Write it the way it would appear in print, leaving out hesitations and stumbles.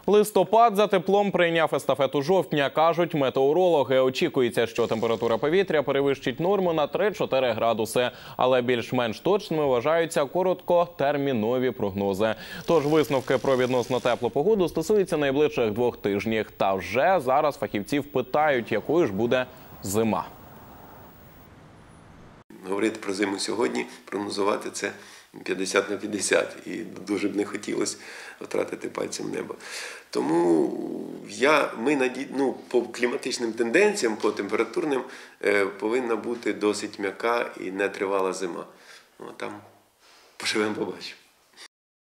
Листопад за теплом прийняв естафету жовтня, кажуть метеорологи. Очікується, що температура повітря перевищить норму на 3-4 градуси. Але більш-менш точними вважаються короткотермінові прогнози. Тож висновки про відносно теплу погоду стосуються найближчих 2 тижнів. Та вже зараз фахівців питають, якою ж буде зима. Говорити про зиму сьогодні, прогнозувати це 50 на 50. І дуже б не хотілося втратити пальцем небо. Тому по кліматичним тенденціям, по температурним, повинна бути досить м'яка і нетривала зима. Там поживемо, побачимо.